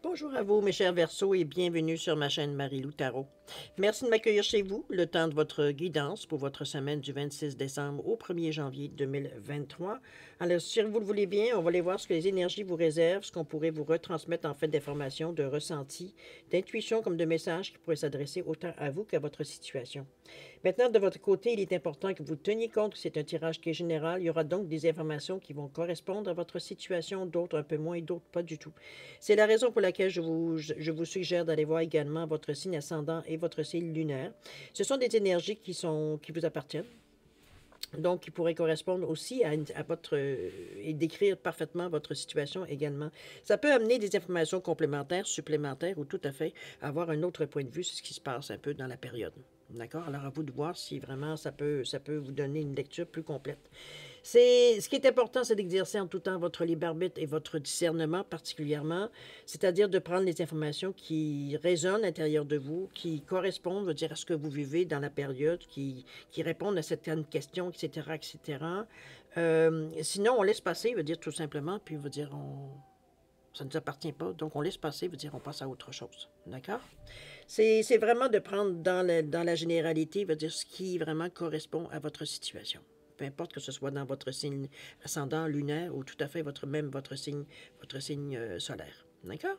Bonjour à vous, mes chers Verseaux, et bienvenue sur ma chaîne Marie-Lou Tarot. Merci de m'accueillir chez vous, le temps de votre guidance pour votre semaine du 26 décembre au 1er janvier 2023. Alors, si vous le voulez bien, on va aller voir ce que les énergies vous réservent, ce qu'on pourrait vous retransmettre en fait d'informations, de ressentis, d'intuitions comme de messages qui pourraient s'adresser autant à vous qu'à votre situation. Maintenant, de votre côté, il est important que vous teniez compte que c'est un tirage qui est général. Il y aura donc des informations qui vont correspondre à votre situation, d'autres un peu moins et d'autres pas du tout. C'est la raison pour laquelle je vous suggère d'aller voir également votre signe ascendant et votre signe lunaire. Ce sont des énergies qui vous appartiennent. Donc, qui pourraient correspondre aussi à votre... et décrire parfaitement votre situation également. Ça peut amener des informations complémentaires, supplémentaires, ou tout à fait avoir un autre point de vue sur ce qui se passe un peu dans la période. D'accord? Alors, à vous de voir si vraiment ça peut vous donner une lecture plus complète. Ce qui est important, c'est d'exercer en tout temps votre libre arbitre et votre discernement particulièrement, c'est-à-dire de prendre les informations qui résonnent à l'intérieur de vous, qui correspondent, veut dire, à ce que vous vivez dans la période, qui répondent à certaines questions, etc., etc. Sinon, on laisse passer, veut dire tout simplement, puis veut dire ça ne nous appartient pas, donc on laisse passer, veut dire on passe à autre chose. D'accord? C'est vraiment de prendre dans la généralité, veut dire ce qui vraiment correspond à votre situation. Peu importe que ce soit dans votre signe ascendant, lunaire ou tout à fait votre signe solaire. D'accord?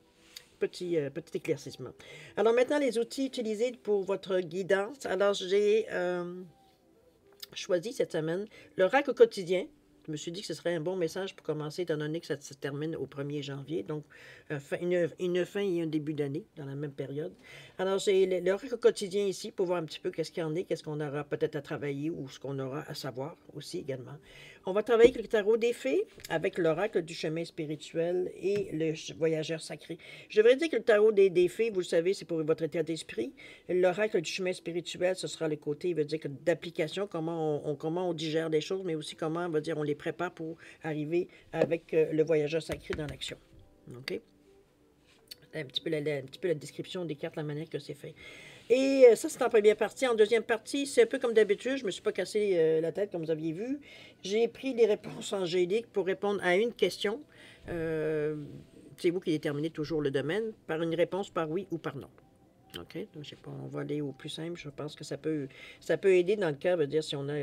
Petit éclaircissement. Alors maintenant, les outils utilisés pour votre guidance. Alors, j'ai choisi cette semaine l'oracle quotidien. Je me suis dit que ce serait un bon message pour commencer, étant donné que ça se termine au 1er janvier, donc une fin et un début d'année dans la même période. Alors, j'ai l'oracle quotidien ici pour voir un petit peu qu'est-ce qu'il y en est, qu'est-ce qu'on aura peut-être à travailler ou ce qu'on aura à savoir aussi également. On va travailler avec le tarot des fées, avec l'oracle du chemin spirituel et le voyageur sacré. Je devrais dire que le tarot des fées, vous le savez, c'est pour votre état d'esprit. L'oracle du chemin spirituel, ce sera le côté, il veut dire d'application, comment on digère les choses, mais aussi comment, on va dire, on les prépare pour arriver avec le voyageur sacré dans l'action. OK? Un petit peu la description des cartes, la manière que c'est fait. Et ça, c'est en première partie. En deuxième partie, c'est un peu comme d'habitude. Je ne me suis pas cassé la tête, comme vous aviez vu. J'ai pris les réponses angéliques pour répondre à une question. C'est vous qui déterminez toujours le domaine, par une réponse par oui ou par non. OK? Donc, je sais pas, on va aller au plus simple. Je pense que ça peut aider dans le cas, veut dire, si on a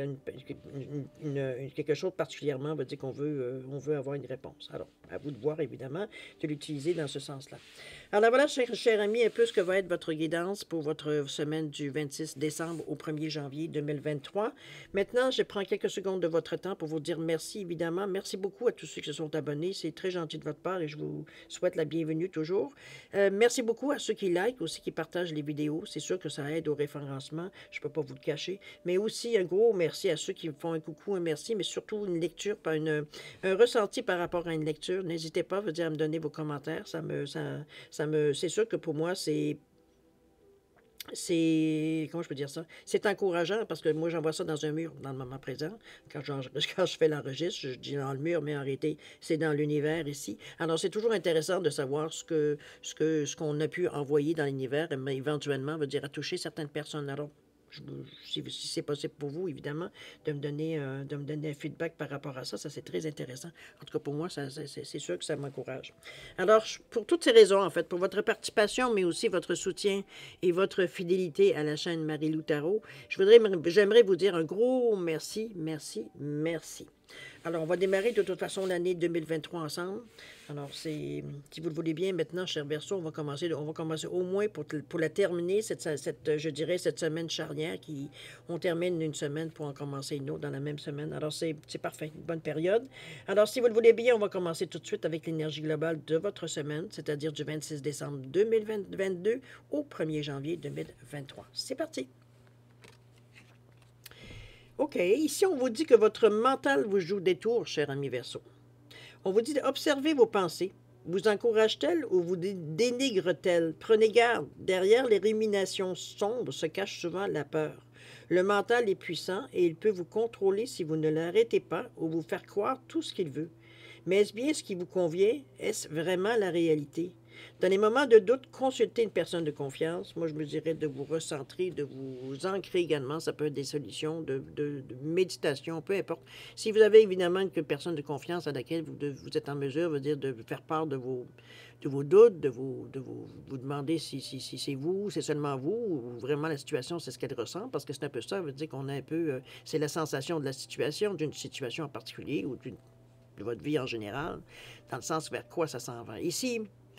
quelque chose particulièrement, veut dire on veut avoir une réponse. Alors, à vous de voir, évidemment, de l'utiliser dans ce sens-là. Alors voilà, cher ami, un peu ce que va être votre guidance pour votre semaine du 26 décembre au 1er janvier 2023. Maintenant, je prends quelques secondes de votre temps pour vous dire merci, évidemment. Merci beaucoup à tous ceux qui se sont abonnés. C'est très gentil de votre part et je vous souhaite la bienvenue toujours. Merci beaucoup à ceux qui likent, aussi qui partagent les vidéos. C'est sûr que ça aide au référencement. Je ne peux pas vous le cacher. Mais aussi un gros merci à ceux qui me font un coucou, un merci, mais surtout une lecture, un ressenti par rapport à une lecture. N'hésitez pas, à me donner vos commentaires. C'est sûr que pour moi, comment je peux dire ça? C'est encourageant parce que moi, j'envoie ça dans un mur dans le moment présent. Quand je fais l'enregistre, je dis dans le mur, mais en réalité, c'est dans l'univers ici. Alors, c'est toujours intéressant de savoir ce qu'on a pu envoyer dans l'univers, mais éventuellement, veut dire à toucher certaines personnes. Alors, si c'est possible pour vous, évidemment, de me donner un feedback par rapport à ça, ça c'est très intéressant. En tout cas, pour moi, c'est sûr que ça m'encourage. Alors, pour toutes ces raisons, en fait, pour votre participation, mais aussi votre soutien et votre fidélité à la chaîne Marie-Lou Tarot, j'aimerais vous dire un gros merci, merci, merci. Alors, on va démarrer de toute façon l'année 2023 ensemble. Alors, si vous le voulez bien, maintenant, cher Verseau, on va commencer au moins pour la terminer, je dirais, cette semaine charnière on termine une semaine pour en commencer une autre dans la même semaine. Alors, c'est parfait, une bonne période. Alors, si vous le voulez bien, on va commencer tout de suite avec l'énergie globale de votre semaine, c'est-à-dire du 26 décembre 2022 au 1er janvier 2023. C'est parti! OK, ici, on vous dit que votre mental vous joue des tours, cher ami Verseau. On vous dit d'observer vos pensées. Vous encourage-t-elle ou vous dénigre-t-elle? Prenez garde, derrière les ruminations sombres se cache souvent la peur. Le mental est puissant et il peut vous contrôler si vous ne l'arrêtez pas ou vous faire croire tout ce qu'il veut. Mais est-ce bien ce qui vous convient? Est-ce vraiment la réalité? Dans les moments de doute, consultez une personne de confiance. Moi, je me dirais de vous recentrer, de vous ancrer également. Ça peut être des solutions de méditation, peu importe. Si vous avez évidemment une personne de confiance à laquelle vous êtes en mesure, veut dire de faire part de vos doutes, vous demander si c'est vous, c'est seulement vous, ou vraiment la situation, c'est ce qu'elle ressent, parce que c'est un peu ça, veut dire qu'on a un peu, c'est la sensation de la situation, d'une situation en particulier, ou de votre vie en général, dans le sens vers quoi ça s'en va. Ici,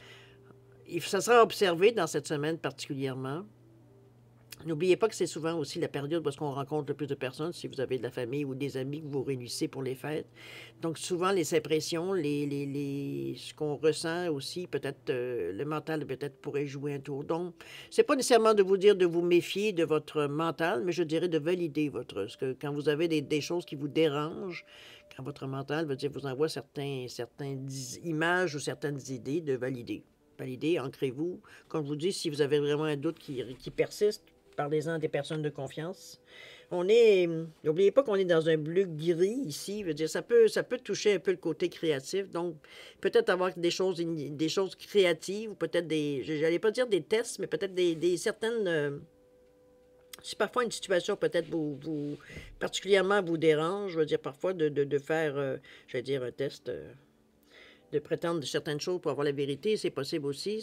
ça sera observé dans cette semaine particulièrement. N'oubliez pas que c'est souvent aussi la période où on rencontre le plus de personnes, si vous avez de la famille ou des amis que vous réunissez pour les fêtes. Donc, souvent, les impressions, ce qu'on ressent aussi, peut-être, le mental, peut-être, pourrait jouer un tour. Donc, c'est pas nécessairement de vous dire de vous méfier de votre mental, mais je dirais de valider quand vous avez des choses qui vous dérangent, quand votre mental vous envoie certaines images ou certaines idées, de valider. Valider, ancrez-vous. Comme je vous dis, si vous avez vraiment un doute qui persiste, parlez-en à des personnes de confiance. N'oubliez pas qu'on est dans un bleu gris ici, ça peut toucher un peu le côté créatif, donc peut-être avoir des choses créatives, ou peut-être j'allais pas dire des tests, mais peut-être des certaines, si parfois une situation peut-être particulièrement vous dérange, parfois de faire, un test, de prétendre de certaines choses pour avoir la vérité, c'est possible aussi.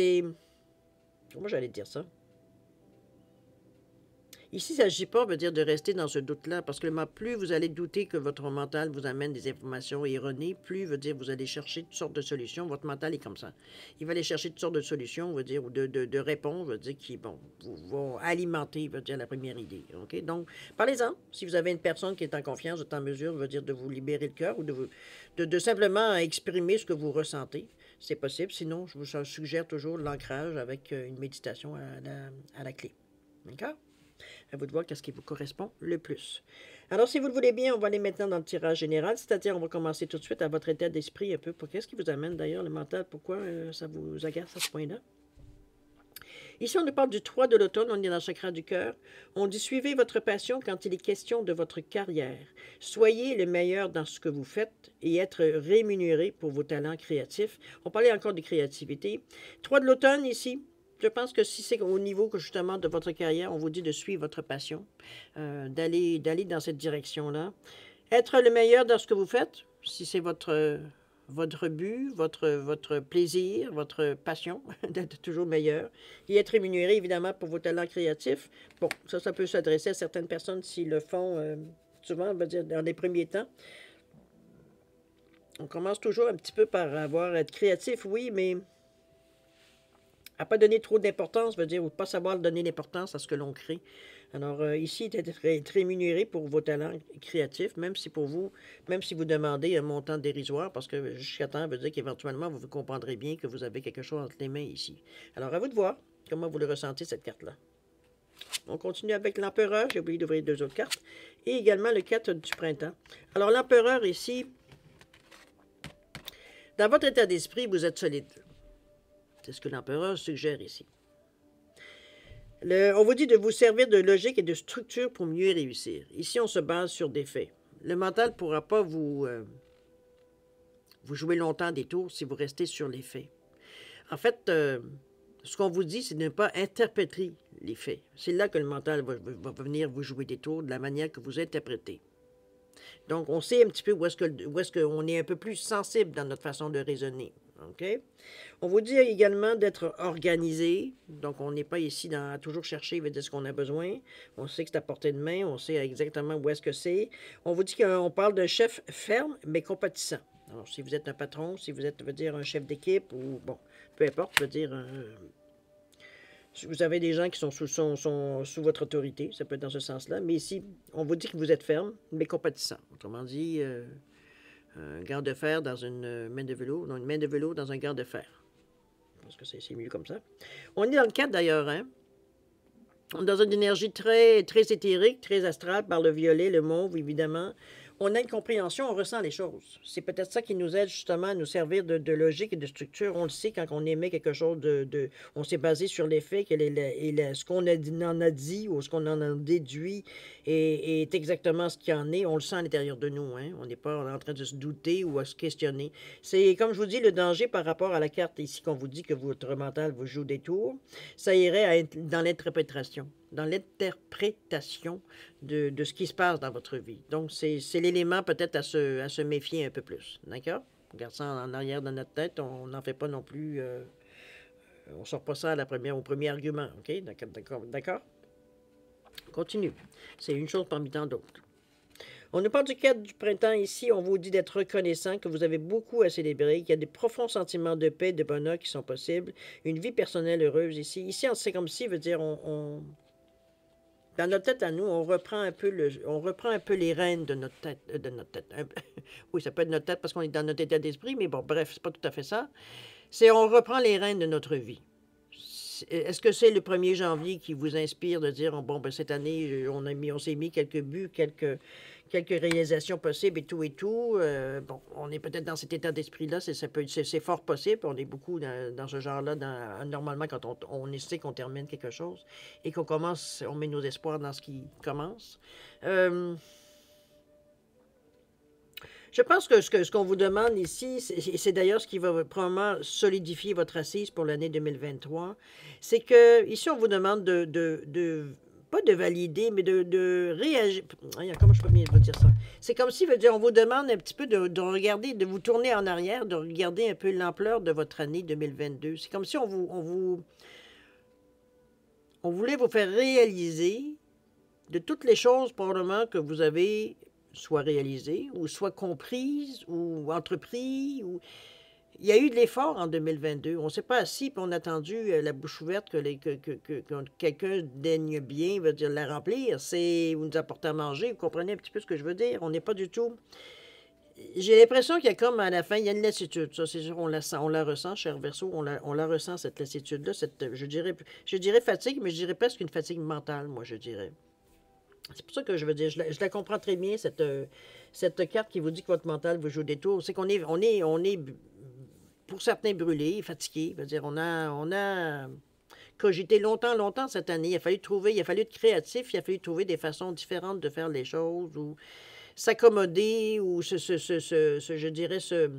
Comment j'allais dire ça? Ici, il ne s'agit pas, de rester dans ce doute-là, parce que plus vous allez douter que votre mental vous amène des informations erronées, plus, vous allez chercher toutes sortes de solutions. Votre mental est comme ça. Il va aller chercher toutes sortes de solutions, ou de réponses, qui, vont alimenter, la première idée. OK? Donc, parlez-en. Si vous avez une personne qui est en confiance, vous êtes en mesure, de vous libérer le cœur, ou de simplement exprimer ce que vous ressentez. C'est possible. Sinon, je vous suggère toujours l'ancrage avec une méditation à la clé. D'accord? À vous de voir qu'est-ce qui vous correspond le plus. Alors, si vous le voulez bien, on va aller maintenant dans le tirage général, c'est-à-dire on va commencer tout de suite à votre état d'esprit un peu. Qu'est-ce qui vous amène d'ailleurs le mental? Pourquoi ça vous agace à ce point-là? Ici, on nous parle du 3 de l'automne, on est dans le chakra du cœur. On dit « Suivez votre passion quand il est question de votre carrière. Soyez le meilleur dans ce que vous faites et être rémunéré pour vos talents créatifs. » On parlait encore de créativité. 3 de l'automne ici. Je pense que si c'est au niveau justement de votre carrière, on vous dit de suivre votre passion, d'aller dans cette direction-là. Être le meilleur dans ce que vous faites, si c'est votre but, votre plaisir, votre passion, d'être toujours meilleur. Et être rémunéré, évidemment, pour vos talents créatifs. Bon, ça peut s'adresser à certaines personnes s'ils le font souvent, on va dire, dans les premiers temps. On commence toujours un petit peu par être créatif, oui, mais à pas donner trop d'importance, ou pas savoir donner l'importance à ce que l'on crée. Alors, ici, être rémunéré pour vos talents créatifs, même si vous demandez un montant dérisoire, parce que jusqu'à temps veut dire qu'éventuellement, vous comprendrez bien que vous avez quelque chose entre les mains ici. Alors, à vous de voir comment vous le ressentez, cette carte-là. On continue avec l'empereur. J'ai oublié d'ouvrir 2 autres cartes. Et également le 4 du printemps. Alors, l'empereur ici, dans votre état d'esprit, vous êtes solide. C'est ce que l'empereur suggère ici. On vous dit de vous servir de logique et de structure pour mieux réussir. Ici, on se base sur des faits. Le mental ne pourra pas vous jouer longtemps des tours si vous restez sur les faits. En fait, ce qu'on vous dit, c'est de ne pas interpréter les faits. C'est là que le mental va venir vous jouer des tours de la manière que vous interprétez. Donc, on sait un petit peu où est-ce qu'on est un peu plus sensible dans notre façon de raisonner. OK? On vous dit également d'être organisé. Donc, on n'est pas ici à toujours chercher ce qu'on a besoin. On sait que c'est à portée de main. On sait exactement où est-ce que c'est. On vous dit qu'on parle d'un chef ferme, mais compatissant. Alors, si vous êtes un patron, si vous êtes, un chef d'équipe, ou, bon, peu importe, si vous avez des gens qui sont sous votre autorité, ça peut être dans ce sens-là. Mais ici, on vous dit que vous êtes ferme, mais compatissant. Autrement dit, un garde de fer dans une main de vélo, une main de vélo dans un garde de fer. Je pense que c'est mieux comme ça. On est dans le 4 d'ailleurs, hein? On est dans une énergie très, très éthérique, très astrale, par le violet, le mauve, évidemment. On a une compréhension, on ressent les choses. C'est peut-être ça qui nous aide justement à nous servir de logique et de structure. On le sait quand on émet quelque chose on s'est basé sur les faits, ce qu'on en a dit ou ce qu'on en a déduit est exactement ce qu'il y en est. On le sent à l'intérieur de nous. Hein? On n'est pas en train de se douter ou à se questionner. C'est, comme je vous dis, le danger par rapport à la carte ici qu'on vous dit que votre mental vous joue des tours. Ça irait à être dans l'interprétation. Dans l'interprétation de ce qui se passe dans votre vie. Donc, c'est l'élément peut-être à se méfier un peu plus. D'accord? On garde ça en arrière de notre tête. On n'en fait pas non plus... on ne sort pas ça au premier argument. OK? D'accord? Continue. C'est une chose parmi tant d'autres. On nous parle du cadre du printemps ici. On vous dit d'être reconnaissant, que vous avez beaucoup à célébrer, qu'il y a des profonds sentiments de paix, de bonheur qui sont possibles, une vie personnelle heureuse ici. Ici, c'est comme si, veut dire, dans notre tête à nous, on reprend un peu les rênes de notre tête. Oui, ça peut être notre tête parce qu'on est dans notre état d'esprit, mais bon, bref, c'est pas tout à fait ça. On reprend les rênes de notre vie. Est-ce que c'est le 1er janvier qui vous inspire de dire, bon, ben, cette année, on s'est mis quelques buts, quelques réalisations possibles et tout. Bon, on est peut-être dans cet état d'esprit-là, c'est fort possible. On est beaucoup dans ce genre-là, normalement, quand on sait qu'on termine quelque chose et qu'on commence, on met nos espoirs dans ce qui commence. Je pense que ce qu'on vous demande ici, c'est d'ailleurs ce qui va probablement solidifier votre assise pour l'année 2023, c'est que ici, on vous demande pas de valider, mais de réagir. Comment je peux bien vous dire ça? C'est comme si, on vous demande un petit peu de regarder, de vous tourner en arrière, de regarder un peu l'ampleur de votre année 2022. C'est comme si on voulait vous faire réaliser de toutes les choses probablement que vous avez soit réalisées, ou soit comprises, ou entrepris, ou... Il y a eu de l'effort en 2022. On ne s'est pas assis et on a attendu la bouche ouverte que quelqu'un daigne bien, veut dire la remplir. Vous nous apportez à manger, vous comprenez un petit peu ce que je veux dire. On n'est pas du tout... J'ai l'impression qu'il y a comme à la fin, il y a une lassitude. Ça, c'est sûr, on la ressent, cher Verseau, on la ressent, cette lassitude-là, je dirais fatigue, mais je dirais presque une fatigue mentale, moi, je dirais. C'est pour ça que je veux dire, je la comprends très bien, cette carte qui vous dit que votre mental vous joue des tours. C'est qu'on est pour certains brûlés, fatigués. Je veux dire, on a cogité longtemps cette année. Il a fallu être créatif, il a fallu trouver des façons différentes de faire les choses, ou s'accommoder, ou je dirais,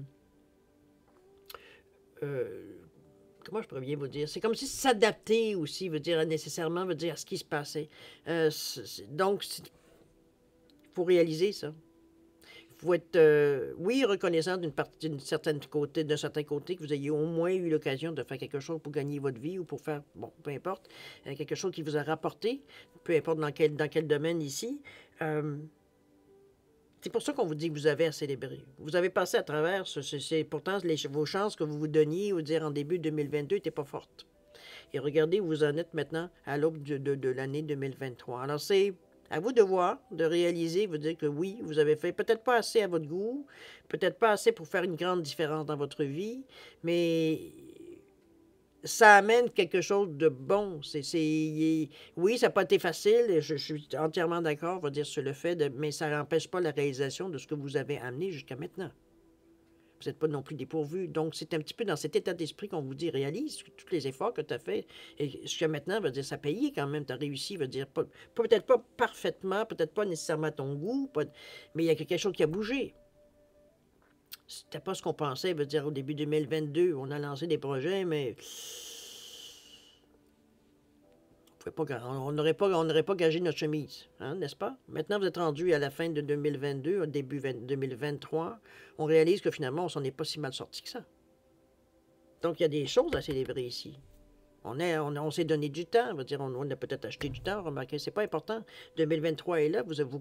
comment je pourrais bien vous dire? C'est comme si s'adapter aussi, nécessairement, à ce qui se passait. Donc, il faut réaliser ça. Il faut être, oui, reconnaissant d'un certain côté, que vous ayez au moins eu l'occasion de faire quelque chose pour gagner votre vie ou pour faire, bon, peu importe, quelque chose qui vous a rapporté, peu importe dans quel domaine ici. C'est pour ça qu'on vous dit que vous avez à célébrer. Vous avez passé à travers, pourtant vos chances que vous vous donniez, ou dire en début 2022, n'étaient pas fortes. Et regardez où vous en êtes maintenant à l'aube de l'année 2023. Alors c'est à vous de voir, de réaliser, vous dire que oui, vous avez fait peut-être pas assez à votre goût, peut-être pas assez pour faire une grande différence dans votre vie, mais ça amène quelque chose de bon. Oui, ça n'a pas été facile, et je suis entièrement d'accord, on va dire, sur le fait, mais ça n'empêche pas la réalisation de ce que vous avez amené jusqu'à maintenant. Vous n'êtes pas non plus dépourvu. Donc, c'est un petit peu dans cet état d'esprit qu'on vous dit, réalise tous les efforts que tu as faits. Et jusqu'à maintenant, veut dire, ça a payé quand même. Tu as réussi, veut dire, peut-être pas parfaitement, peut-être pas nécessairement à ton goût, mais il y a quelque chose qui a bougé. C'était pas ce qu'on pensait, veut dire, au début 2022. On a lancé des projets, mais on n'aurait pas gagé notre chemise, hein, n'est-ce pas? Maintenant, vous êtes rendu à la fin de 2022, au début 2023. On réalise que finalement, on s'en est pas si mal sorti que ça. Donc, il y a des choses à célébrer ici. On s'est donné du temps, on va dire, on a peut-être acheté du temps, remarquez, c'est pas important. 2023 est là,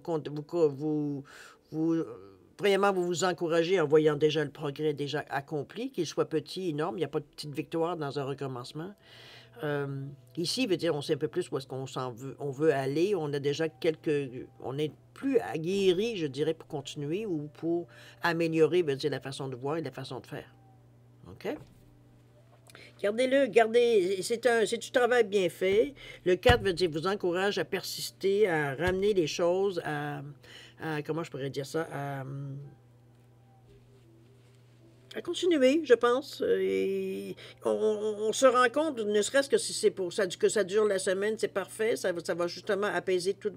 vraiment, vous vous encouragez en voyant déjà le progrès déjà accompli, qu'il soit petit, énorme, il n'y a pas de petite victoire dans un recommencement. Ici, veut dire, on sait un peu plus où est-ce on veut aller. On a déjà on est plus aguerri, je dirais, pour continuer ou pour améliorer, veut dire, la façon de voir et la façon de faire. OK? Gardez-le, gardez, c'est du travail bien fait. Le 4 veut dire vous encourage à persister, à ramener les choses, comment je pourrais dire ça, à continuer, je pense. Et on se rend compte, ne serait-ce que si c'est pour ça, que ça dure la semaine, c'est parfait. Ça va justement apaiser toutes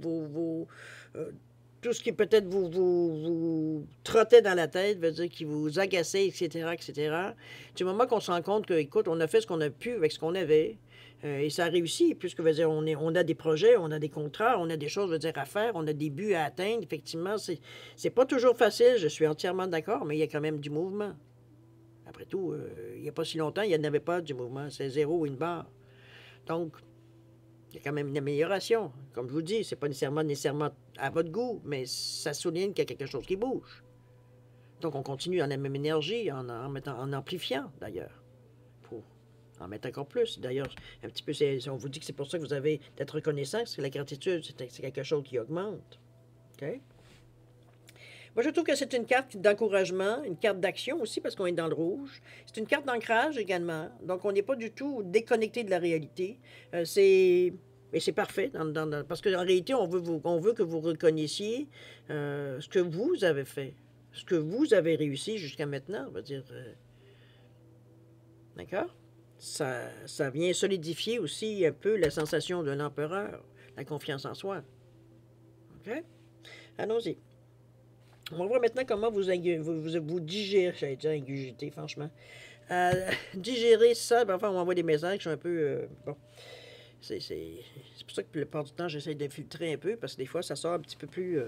tout ce qui peut-être vous trottait dans la tête, veut dire qui vous agaçait, etc., etc. Du moment qu'on se rend compte que, écoute, on a fait ce qu'on a pu avec ce qu'on avait, et ça a réussi, puisque veut dire, on a des projets, on a des contrats, on a des choses veut dire, à faire, on a des buts à atteindre. Effectivement, c'est pas toujours facile, je suis entièrement d'accord, mais il y a quand même du mouvement. Après tout, il n'y a pas si longtemps, il n'y en avait pas du mouvement. C'est zéro ou une barre. Donc, il y a quand même une amélioration. Comme je vous dis, c'est pas nécessairement à votre goût, mais ça souligne qu'il y a quelque chose qui bouge. Donc, on continue dans la même énergie, en amplifiant, d'ailleurs, pour en mettre encore plus. D'ailleurs, un petit peu, on vous dit que c'est pour ça que vous avez d'être reconnaissant, parce que la gratitude, c'est quelque chose qui augmente. OK? Moi, je trouve que c'est une carte d'encouragement, une carte d'action aussi, parce qu'on est dans le rouge. C'est une carte d'ancrage également. Donc, on n'est pas du tout déconnecté de la réalité. Et c'est parfait, parce qu'en réalité, on veut que vous reconnaissiez ce que vous avez fait, ce que vous avez réussi jusqu'à maintenant. On va dire, d'accord? Ça vient solidifier aussi un peu la sensation de l'empereur, la confiance en soi. OK? Allons-y. On va voir maintenant comment vous digérez, j'allais dire ingurgiter, franchement. Digérer ça, ben, enfin, on m'envoie des messages qui sont un peu... bon, c'est pour ça que la plupart du temps, j'essaie de filtrer un peu, parce que des fois, ça sort un petit peu plus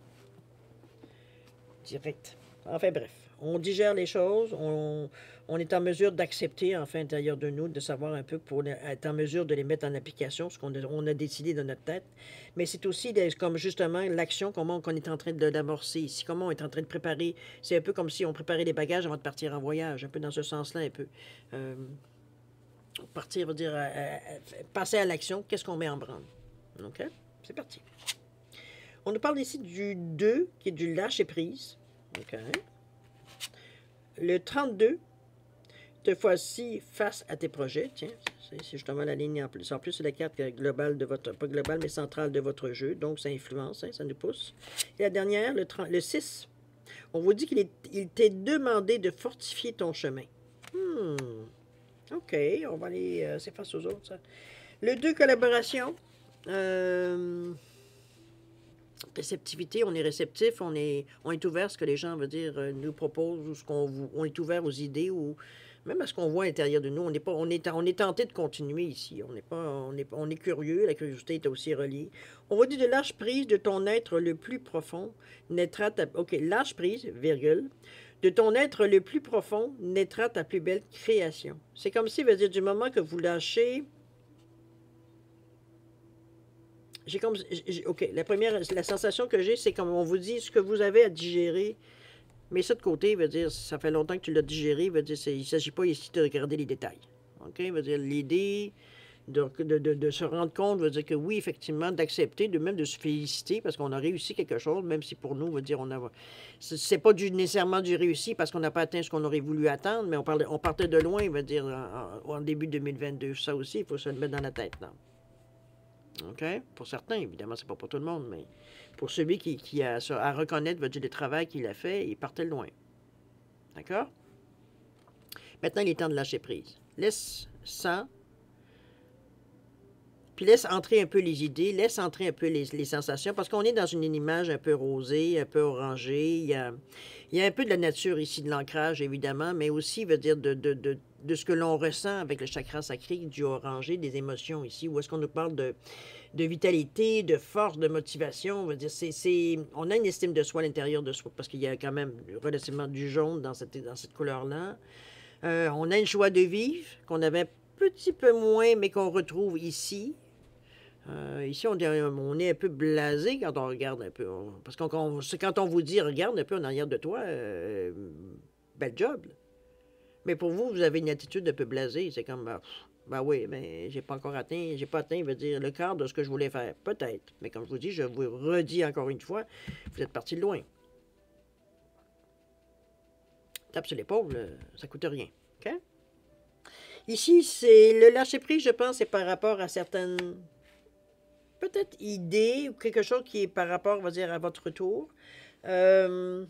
direct. Enfin bref, on digère les choses, on est en mesure d'accepter, enfin, à l'intérieur de nous, de savoir un peu pour être en mesure de les mettre en application, ce qu'on a décidé dans notre tête. Mais c'est aussi comme justement l'action, comment on est en train de l'amorcer ici, comment on est en train de préparer. C'est un peu comme si on préparait les bagages avant de partir en voyage, un peu dans ce sens-là, un peu. Partir veut dire passer à l'action, qu'est-ce qu'on met en branle. OK? C'est parti. On nous parle ici du 2, qui est du lâcher-prise. OK. Le 32, cette fois-ci, face à tes projets. Tiens, c'est justement la ligne en plus. En plus, c'est la carte globale de votre, pas globale, mais centrale de votre jeu. Donc, ça influence, hein, ça nous pousse. Et la dernière, le 6, on vous dit qu'il t'est demandé de fortifier ton chemin. OK, on va aller... c'est face aux autres, ça. Le 2, collaboration. Réceptivité, on est réceptif, on est ouvert à ce que les gens, veut dire, nous proposent, ou on est ouvert aux idées, ou même à ce qu'on voit à l'intérieur de nous. On est tenté de continuer ici. On est curieux, la curiosité est aussi reliée. On va dire de lâche prise de ton être le plus profond naîtra ta... OK, lâche prise, virgule. De ton être le plus profond naîtra ta plus belle création. C'est comme si, veut dire, du moment que vous lâchez... OK, la sensation que j'ai, c'est comme on vous dit ce que vous avez à digérer, mais ça de côté, veut dire, ça fait longtemps que tu l'as digéré, veut dire, il ne s'agit pas ici de regarder les détails. OK, veut dire, l'idée de se rendre compte, veut dire que oui, effectivement, d'accepter, même de se féliciter parce qu'on a réussi quelque chose, même si pour nous, veut dire, c'est pas nécessairement du réussi parce qu'on n'a pas atteint ce qu'on aurait voulu attendre, mais on partait de loin, veut dire, en début 2022. Ça aussi, il faut se le mettre dans la tête, non? OK? Pour certains, évidemment, c'est pas pour tout le monde, mais pour celui qui a à reconnaître le travail qu'il a fait, il partait loin. D'accord? Maintenant, il est temps de lâcher prise. Laisse ça, puis laisse entrer un peu les idées, laisse entrer un peu les sensations, parce qu'on est dans une image un peu rosée, un peu orangée. Il y a un peu de la nature ici, de l'ancrage, évidemment, mais aussi, veut dire, de ce que l'on ressent avec le chakra sacré du orangé, des émotions ici, où est-ce qu'on nous parle de vitalité, de force, de motivation. On va dire, on a une estime de soi à l'intérieur de soi, parce qu'il y a quand même relativement du jaune dans cette couleur-là. On a une joie de vivre, qu'on avait un petit peu moins, mais qu'on retrouve ici. Ici, on est un peu blasé quand on regarde un peu. Parce que c'est quand on vous dit, regarde un peu en arrière de toi, bel job. Là. Mais pour vous, vous avez une attitude un peu blasée. C'est comme, ben oui, mais j'ai pas atteint, veut dire, le quart de ce que je voulais faire. Peut-être. Mais comme je vous dis, je vous redis encore une fois, vous êtes parti de loin. Tape sur l'épaule, ça coûte rien. OK? Ici, c'est le lâcher-prise, je pense, c'est par rapport à certaines, peut-être, idées ou quelque chose qui est par rapport, on va dire, à votre retour. Euh,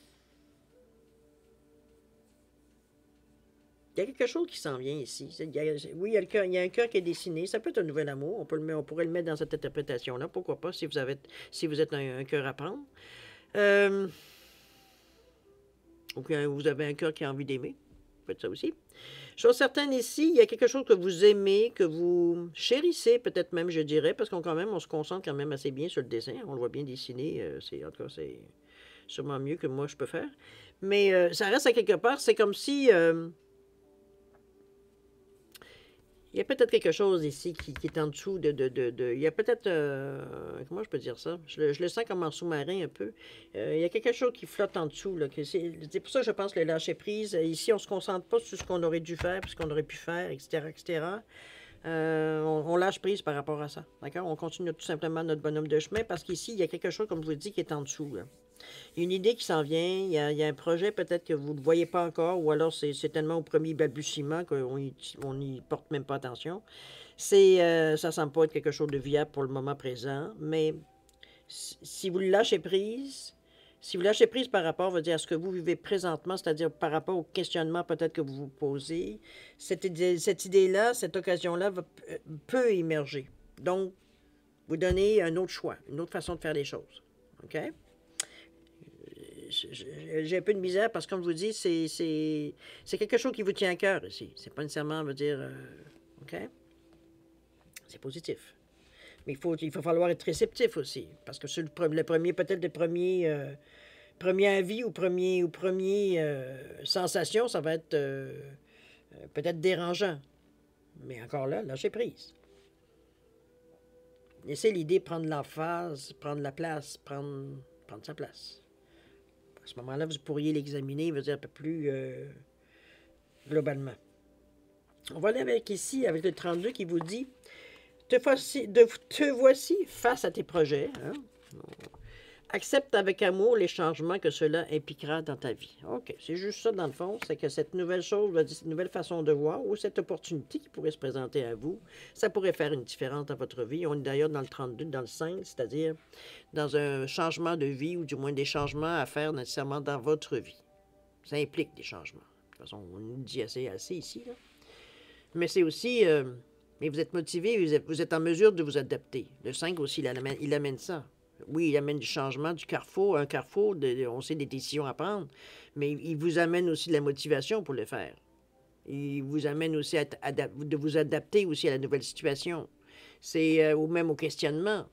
il y a quelque chose qui s'en vient ici. Oui, il y a un cœur qui est dessiné. Ça peut être un nouvel amour. On pourrait le mettre dans cette interprétation-là. Pourquoi pas, si vous êtes un cœur à prendre. Euh, ou que vous avez un cœur qui a envie d'aimer. Peut-être ça aussi. Chose certaine ici, il y a quelque chose que vous aimez, que vous chérissez, peut-être même, je dirais, parce qu'on quand même, on se concentre quand même assez bien sur le dessin. On le voit bien dessiner. En tout cas, c'est sûrement mieux que moi je peux faire. Mais ça reste à quelque part. C'est comme si il y a peut-être quelque chose ici qui est en dessous il y a peut-être... comment je peux dire ça? Je le sens comme en sous-marin un peu. Il y a quelque chose qui flotte en dessous. C'est pour ça que je pense que le lâcher-prise, ici, on ne se concentre pas sur ce qu'on aurait dû faire, puis ce qu'on aurait pu faire, etc., etc. On lâche prise par rapport à ça. D'accord? On continue tout simplement notre bonhomme de chemin parce qu'ici, il y a quelque chose, comme je vous le dis, qui est en dessous. Là. Il y a une idée qui s'en vient, il y a un projet peut-être que vous ne voyez pas encore, ou alors c'est tellement au premier balbutiement qu'on n'y porte même pas attention. Ça ne semble pas être quelque chose de viable pour le moment présent, mais si vous le lâchez prise, si vous lâchez prise par rapport, on va dire, à ce que vous vivez présentement, c'est-à-dire par rapport au questionnement peut-être que vous vous posez, cette idée-là, cette occasion-là peut émerger. Donc, vous donnez un autre choix, une autre façon de faire les choses. OK? J'ai un peu de misère parce que, comme je vous dis, c'est quelque chose qui vous tient à cœur ici. C'est pas nécessairement, on va dire, OK? C'est positif. Mais il faut falloir être réceptif aussi. Parce que sur le premier, peut-être le premier avis ou premier sensation, ça va être peut-être dérangeant. Mais encore là, lâchez prise. Laissez l'idée prendre l'emphase, prendre la place, prendre sa place. À ce moment-là, vous pourriez l'examiner, vous dire un peu plus globalement. On va aller avec ici, avec le 32 qui vous dit te voici face à tes projets. Hein? Accepte avec amour les changements que cela impliquera dans ta vie. OK, c'est juste ça dans le fond, c'est que cette nouvelle chose, cette nouvelle façon de voir ou cette opportunité qui pourrait se présenter à vous, ça pourrait faire une différence dans votre vie. On est d'ailleurs dans le 32, dans le 5, c'est-à-dire dans un changement de vie ou du moins des changements à faire nécessairement dans votre vie. Ça implique des changements. De toute façon, on nous dit assez ici. Là. Mais c'est aussi... mais vous êtes motivé, vous êtes en mesure de vous adapter. Le 5 aussi, il amène ça. Oui, il amène du changement, du carrefour, un carrefour, on sait des décisions à prendre, mais il vous amène aussi de la motivation pour le faire. Il vous amène aussi de vous adapter aussi à la nouvelle situation. C'est ou même au questionnement.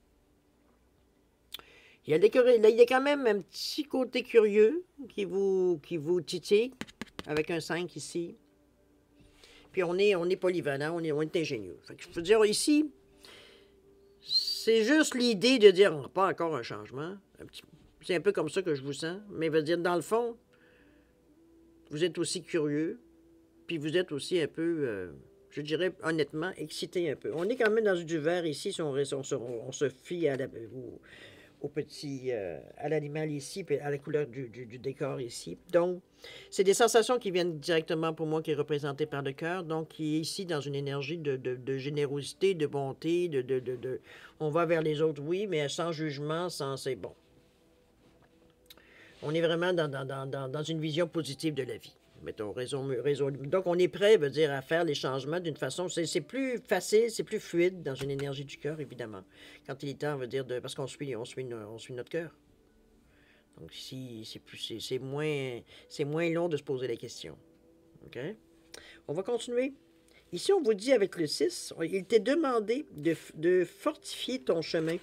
Il y a quand même un petit côté curieux qui vous titille, avec un 5 ici. Puis on est polyvalent, on est ingénieux. Fait que je veux dire, ici, c'est juste l'idée de dire, pas encore un changement. C'est un peu comme ça que je vous sens. Mais veut dire, dans le fond, vous êtes aussi curieux, puis vous êtes aussi un peu, je dirais honnêtement, excité un peu. On est quand même dans du vert ici, si on se fie au petit, à l'animal ici, puis à la couleur du décor ici. Donc, c'est des sensations qui viennent directement pour moi, qui est représentée par le cœur, donc qui est ici dans une énergie de générosité, de bonté, on va vers les autres, oui, mais sans jugement, c'est bon. On est vraiment dans une vision positive de la vie. Mettons, donc, on est prêt, veut dire, à faire les changements d'une façon... C'est plus facile, c'est plus fluide dans une énergie du cœur, évidemment. Quand il est temps, veut dire, parce qu'on suit notre cœur. Donc, ici, c'est moins long de se poser la question. OK? On va continuer. Ici, on vous dit avec le 6, il t'est demandé de fortifier ton chemin,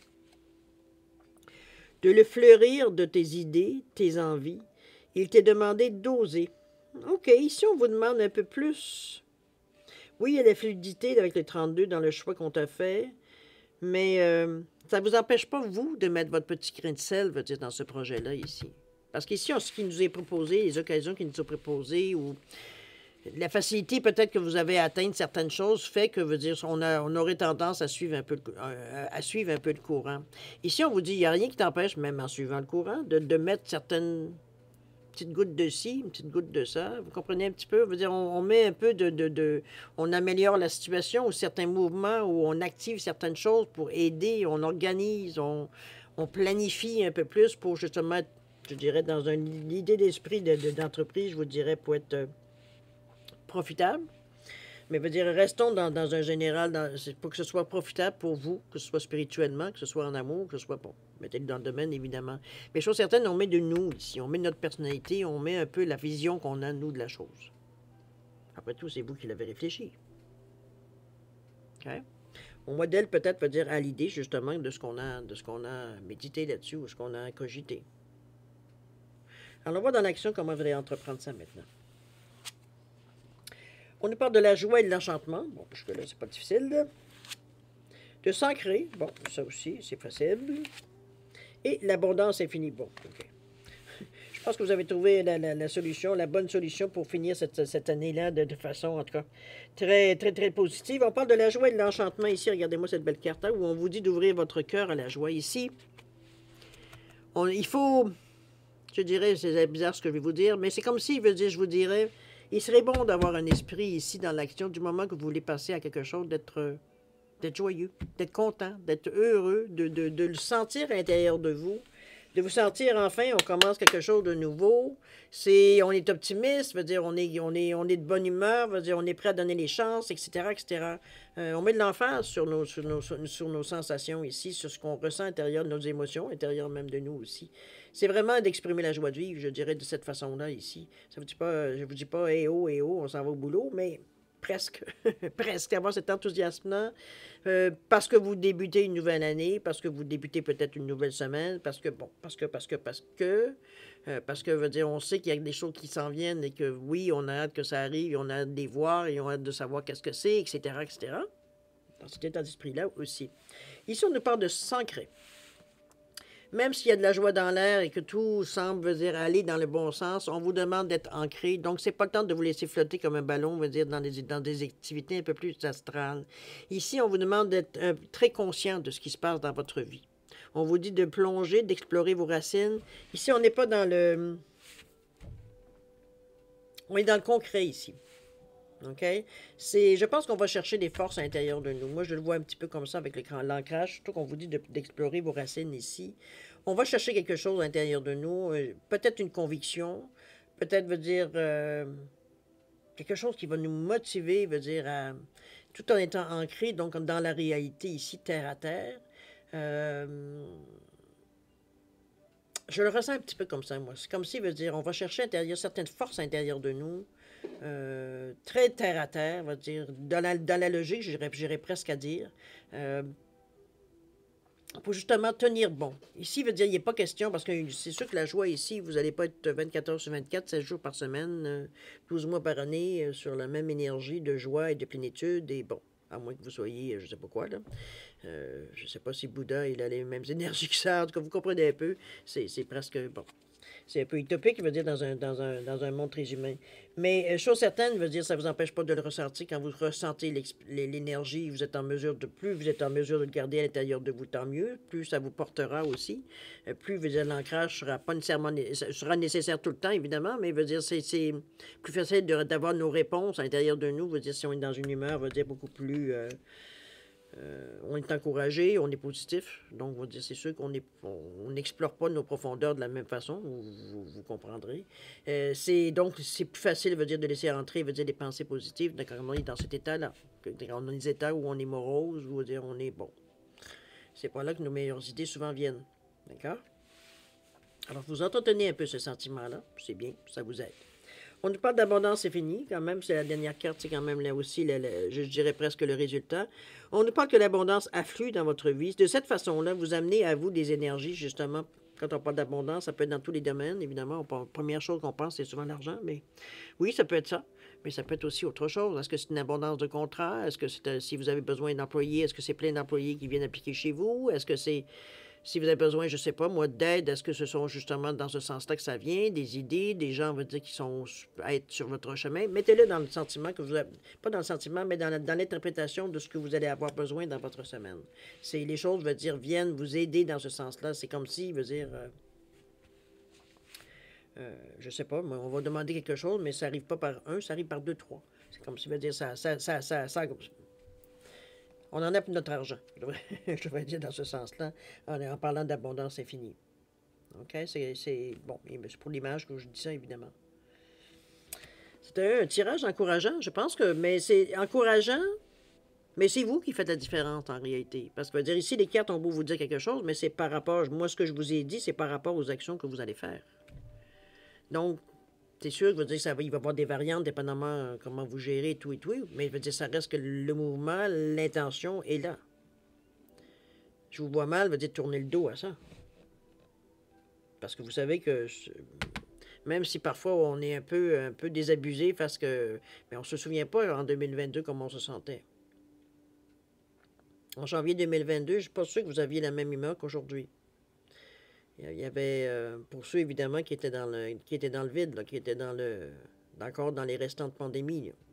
de le fleurir de tes idées, tes envies. Il t'est demandé d'oser. OK, ici, on vous demande un peu plus. Oui, il y a la fluidité avec le 32 dans le choix qu'on t'a fait, mais ça ne vous empêche pas, vous, de mettre votre petit grain de sel, veut dire, dans ce projet-là, ici. Parce qu'ici, ce qui nous est proposé, les occasions qui nous sont proposées, ou la facilité peut-être que vous avez à atteindre certaines choses, fait que, veut dire, on aurait tendance à suivre un peu le courant. Ici, on vous dit, il n'y a rien qui t'empêche, même en suivant le courant, de mettre certaines petite goutte de ci, une petite goutte de ça. Vous comprenez un petit peu? Je veux dire, on met un peu on améliore la situation ou certains mouvements où on active certaines choses pour aider, on organise, on planifie un peu plus pour justement, je dirais, dans une idée d'esprit d'entreprise, je vous dirais, pour être profitable. Mais veut dire, restons dans un général, pour que ce soit profitable pour vous, que ce soit spirituellement, que ce soit en amour, que ce soit, bon, mettez-le dans le domaine, évidemment. Mais chose certaine, on met de nous ici, on met notre personnalité, on met un peu la vision qu'on a, nous, de la chose. Après tout, c'est vous qui l'avez réfléchi. OK? Mon modèle, peut-être, veut dire à l'idée, justement, de ce qu'on a médité là-dessus ou ce qu'on a cogité. Alors, on voit dans l'action comment vous allez entreprendre ça maintenant. On nous parle de la joie et de l'enchantement. Bon, jusque-là, c'est pas difficile. De s'ancrer. Bon, ça aussi, c'est facile. Et l'abondance infinie. Bon, OK. Je pense que vous avez trouvé la solution, la bonne solution pour finir cette année-là de façon, en tout cas, très, très, très positive. On parle de la joie et de l'enchantement ici. Regardez-moi cette belle carte où on vous dit d'ouvrir votre cœur à la joie. Ici, il faut, je dirais, c'est bizarre ce que je vais vous dire, mais c'est comme si, je vous dirais, il serait bon d'avoir un esprit ici dans l'action du moment que vous voulez passer à quelque chose, d'être joyeux, d'être content, d'être heureux, de le sentir à l'intérieur de vous, de vous sentir enfin, on commence quelque chose de nouveau. On est optimiste, veut dire on est de bonne humeur, veut dire on est prêt à donner les chances, etc., etc. On met de l'emphase sur nos sensations ici, sur ce qu'on ressent à l'intérieur de nos émotions, à l'intérieur même de nous aussi. C'est vraiment d'exprimer la joie de vivre, je dirais, de cette façon-là ici. Ça vous dit pas, je vous dis pas, eh oh, on s'en va au boulot, mais presque, presque, avoir cet enthousiasme-là, parce que vous débutez une nouvelle année, parce que vous débutez peut-être une nouvelle semaine, parce que, veut dire, on sait qu'il y a des choses qui s'en viennent et que, oui, on a hâte que ça arrive, on a hâte de les voir et on a hâte de savoir qu'est-ce que c'est, etc., etc. Dans cet état d'esprit-là aussi. Ici, on nous parle de s'ancrer. Même s'il y a de la joie dans l'air et que tout semble, veut dire, aller dans le bon sens, on vous demande d'être ancré. Donc, c'est pas le temps de vous laisser flotter comme un ballon, veut dire, dans des activités un peu plus astrales. Ici, on vous demande d'être très conscient de ce qui se passe dans votre vie. On vous dit de plonger, d'explorer vos racines. Ici, on n'est pas dans le... On est dans le concret ici. OK? Je pense qu'on va chercher des forces à l'intérieur de nous. Moi, je le vois un petit peu comme ça avec l'ancrage, surtout qu'on vous dit d'explorer vos racines ici. On va chercher quelque chose à l'intérieur de nous, peut-être une conviction, peut-être veut dire quelque chose qui va nous motiver, veut dire tout en étant ancré, donc dans la réalité ici, terre à terre. Je le ressens un petit peu comme ça, moi. C'est comme si, veut dire, on va chercher à l'intérieur certaines forces à l'intérieur de nous, très terre à terre, va dire, dans la logique, j'irais presque à dire, pour justement tenir bon. Ici, veut dire, il n'est pas question, parce que c'est sûr que la joie ici, vous n'allez pas être 24 heures sur 24, 16 jours par semaine, 12 mois par année, sur la même énergie de joie et de plénitude, et bon, à moins que vous soyez, je ne sais pas quoi, là. Je ne sais pas si Bouddha, il a les mêmes énergies que ça, en tout cas, vous comprenez un peu, c'est presque, bon, c'est un peu utopique, veut dire, dans un monde très humain. Mais chose certaine, veut dire, ça ne vous empêche pas de le ressentir. Quand vous ressentez l'énergie, vous êtes en mesure plus vous êtes en mesure de le garder à l'intérieur de vous, tant mieux. Plus ça vous portera aussi. Plus, veut dire, l'ancrage sera pas nécessairement sera nécessaire tout le temps, évidemment, mais veut dire, c'est plus facile d'avoir nos réponses à l'intérieur de nous. Veut dire, si on est dans une humeur, veut dire, beaucoup plus... on est encouragé, on est positif. Donc, on va dire, c'est sûr qu'on n'explore pas nos profondeurs de la même façon, vous comprendrez. Donc, c'est plus facile, veut dire, de laisser entrer, veut dire, des pensées positives quand on est dans cet état-là. Quand on est dans des états où on est morose, où dire, on est bon. C'est pas là que nos meilleures idées souvent viennent. D'accord? Alors, vous entretenez un peu ce sentiment-là. C'est bien, ça vous aide. On nous parle d'abondance infinie, quand même, c'est la dernière carte, c'est quand même là aussi, je dirais presque le résultat. On nous parle que l'abondance afflue dans votre vie. De cette façon-là, vous amenez à vous des énergies, justement. Quand on parle d'abondance, ça peut être dans tous les domaines, évidemment. La première chose qu'on pense, c'est souvent l'argent, mais oui, ça peut être ça. Mais ça peut être aussi autre chose. Est-ce que c'est une abondance de contrats? Est-ce que c'est si vous avez besoin d'employés, est-ce que c'est plein d'employés qui viennent appliquer chez vous? Est-ce que c'est... Si vous avez besoin, je ne sais pas, moi, d'aide, est-ce que ce sont justement dans ce sens-là que ça vient, des idées, des gens, on va dire, qui sont à être sur votre chemin? Mettez-le dans le sentiment que vous avez, pas dans le sentiment, mais dans l'interprétation de ce que vous allez avoir besoin dans votre semaine. Les choses, veut dire, viennent vous aider dans ce sens-là. C'est comme si, veut dire, Je sais pas, mais on va demander quelque chose, mais ça n'arrive pas par un, ça arrive par deux, trois. C'est comme si veut dire on en a pour notre argent, je devrais dire dans ce sens-là, en parlant d'abondance infinie. OK? C'est bon, c'est pour l'image que je dis ça, évidemment. C'était un tirage encourageant, je pense que, mais c'est encourageant, mais c'est vous qui faites la différence en réalité. Parce que, dire ici, les cartes ont beau vous dire quelque chose, mais c'est par rapport, moi, ce que je vous ai dit, c'est par rapport aux actions que vous allez faire. Donc, c'est sûr que dire, il va y avoir des variantes dépendamment comment vous gérez tout et tout, mais je veux dire, ça reste que le mouvement, l'intention est là. Je vous vois mal, veut dire tourner le dos à ça. Parce que vous savez que même si parfois on est un peu désabusé parce que. Mais on ne se souvient pas en 2022 comment on se sentait. En janvier 2022, je ne suis pas sûr que vous aviez la même humeur qu'aujourd'hui. Il y avait, pour ceux évidemment qui étaient dans le vide, là, qui étaient encore dans les restants de pandémie. Là.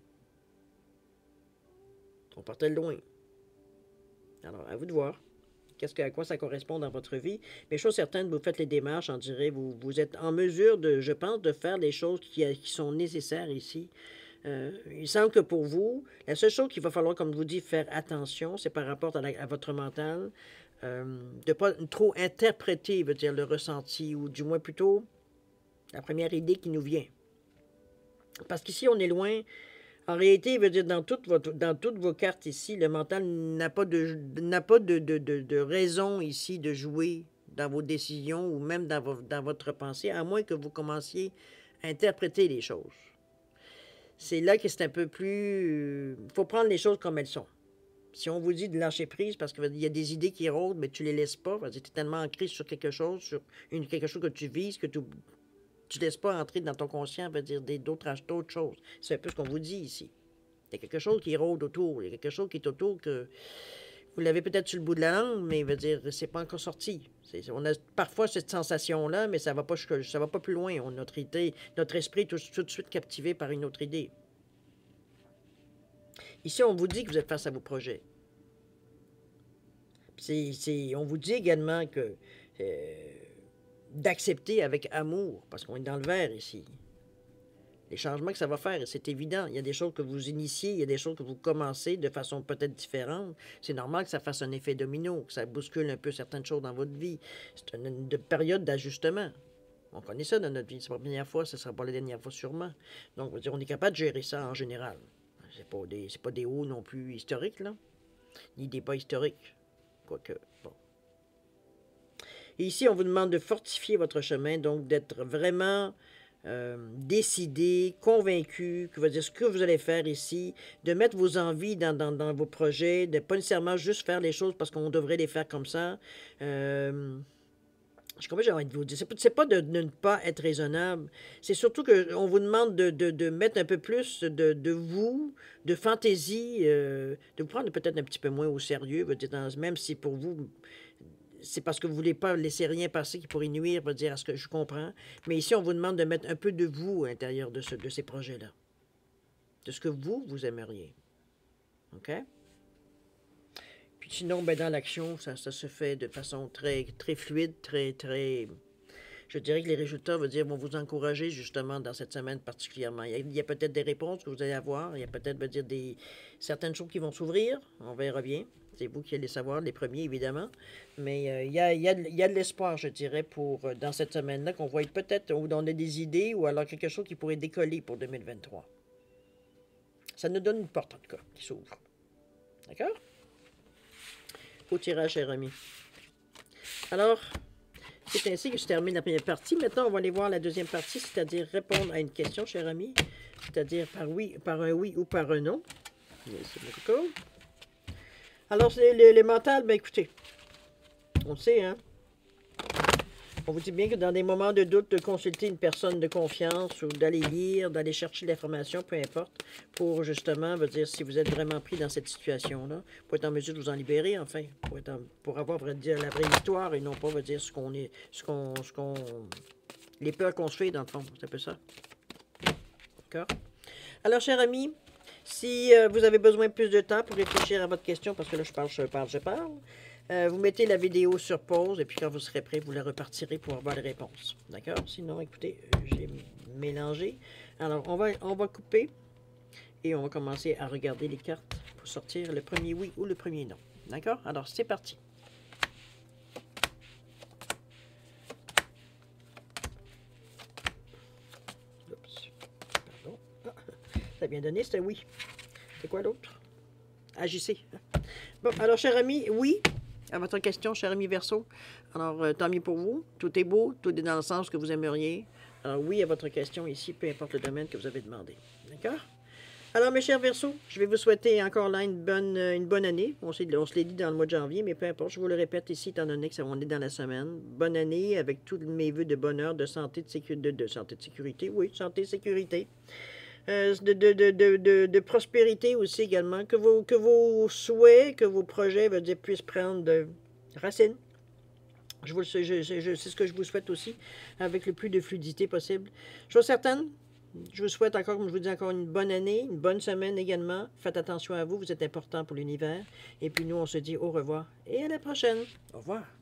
On partait loin. Alors, à vous de voir. À quoi ça correspond dans votre vie. Mais chose certaine, vous faites les démarches, on dirait, vous êtes en mesure de, je pense, de faire les choses qui sont nécessaires ici. Il semble que pour vous, la seule chose qu'il va falloir, comme je vous dis, faire attention, c'est par rapport à votre mental, de ne pas trop interpréter, veut dire, le ressenti, ou du moins plutôt la première idée qui nous vient. Parce qu'ici, on est loin. En réalité, il veut dire, dans toutes vos cartes ici, le mental n'a pas de raison ici de jouer dans vos décisions ou même dans votre pensée, à moins que vous commenciez à interpréter les choses. C'est là que c'est un peu plus... Il faut prendre les choses comme elles sont. Si on vous dit de lâcher prise parce qu'il y a des idées qui rôdent, mais tu ne les laisses pas, parce que tu es tellement ancré sur quelque chose, quelque chose que tu vises, que tu ne laisses pas entrer dans ton conscient, veut dire d'autres choses. C'est un peu ce qu'on vous dit ici. Il y a quelque chose qui rôde autour. Il y a quelque chose qui est autour que vous l'avez peut-être sur le bout de la langue, mais veut dire c'est pas encore sorti. On a parfois cette sensation-là, mais ça va pas plus loin. Notre esprit est tout de suite captivé par une autre idée. Ici, on vous dit que vous êtes face à vos projets. On vous dit également que d'accepter avec amour, parce qu'on est dans le vert ici. Les changements que ça va faire, c'est évident. Il y a des choses que vous initiez, il y a des choses que vous commencez de façon peut-être différente. C'est normal que ça fasse un effet domino, que ça bouscule un peu certaines choses dans votre vie. C'est une période d'ajustement. On connaît ça dans notre vie. C'est pas la première fois, ce ne sera pas la dernière fois sûrement. Donc, on est capable de gérer ça en général. C'est pas des hauts non plus historiques, là, ni des bas historiques. Quoique, bon. Et ici, on vous demande de fortifier votre chemin, donc d'être vraiment décidé, convaincu, que veut dire ce que vous allez faire ici, de mettre vos envies dans vos projets, de pas nécessairement juste faire les choses parce qu'on devrait les faire comme ça. Je sais pas, j'ai envie de vous dire. C'est pas de ne pas être raisonnable. C'est surtout qu'on vous demande de mettre un peu plus de vous, de fantaisie, de vous prendre peut-être un petit peu moins au sérieux, même si pour vous, c'est parce que vous ne voulez pas laisser rien passer qui pourrait nuire, veut dire à ce que je comprends. Mais ici, on vous demande de mettre un peu de vous à l'intérieur de ces projets-là. De ce que vous aimeriez. OK? Puis sinon, ben, dans l'action, ça se fait de façon très, très fluide, très... Je dirais que les résultats vont vous encourager justement dans cette semaine particulièrement. Il y a peut-être des réponses que vous allez avoir. Il y a peut-être certaines choses qui vont s'ouvrir. On verra bien. C'est vous qui allez savoir, les premiers, évidemment. Mais il y a de l'espoir, je dirais, dans cette semaine-là, qu'on voit peut-être, où on a des idées, ou alors quelque chose qui pourrait décoller pour 2023. Ça nous donne une porte, en tout cas, qui s'ouvre. D'accord? Au tirage, cher ami. Alors, c'est ainsi que je termine la première partie. Maintenant, on va aller voir la deuxième partie, c'est-à-dire répondre à une question, cher ami. C'est-à-dire par un oui ou par un non. Merci beaucoup. Alors, le mental, ben écoutez, on le sait, hein? On vous dit bien que dans des moments de doute, de consulter une personne de confiance ou d'aller lire, d'aller chercher l'information, peu importe, pour justement, si vous êtes vraiment pris dans cette situation-là, pour être en mesure de vous en libérer, enfin, pour avoir, la vraie histoire et non pas, les peurs qu'on se fait, dans le fond, c'est un peu ça. D'accord? Alors, cher ami, si vous avez besoin de plus de temps pour réfléchir à votre question, parce que là, je parle, Vous mettez la vidéo sur pause et puis quand vous serez prêt, vous la repartirez pour avoir les réponses. D'accord? Sinon, écoutez, j'ai mélangé. Alors, on va couper et on va commencer à regarder les cartes pour sortir le premier oui ou le premier non. D'accord? Alors, c'est parti. Oups. Pardon. Ah, ça a bien donné, c'était oui. C'est quoi l'autre? Agissez. Bon, alors, cher ami, oui, à votre question, cher ami Verseau. Alors, tant mieux pour vous. Tout est beau, tout est dans le sens que vous aimeriez. Alors, oui à votre question ici, peu importe le domaine que vous avez demandé. D'accord? Alors, mes chers Verseaux, je vais vous souhaiter encore là une bonne année. On se l'est dit dans le mois de janvier, mais peu importe, je vous le répète ici, étant donné que on est dans la semaine. Bonne année avec tous mes vœux de bonheur, de santé, de santé, de sécurité. Oui, santé, sécurité. De prospérité aussi également. Que vos souhaits, que vos projets puissent prendre de racines. C'est ce que je vous souhaite aussi, avec le plus de fluidité possible. Chose certaine, je vous souhaite encore, comme je vous dis, encore une bonne année, une bonne semaine également. Faites attention à vous, vous êtes important pour l'univers. Et puis nous, on se dit au revoir et à la prochaine. Au revoir.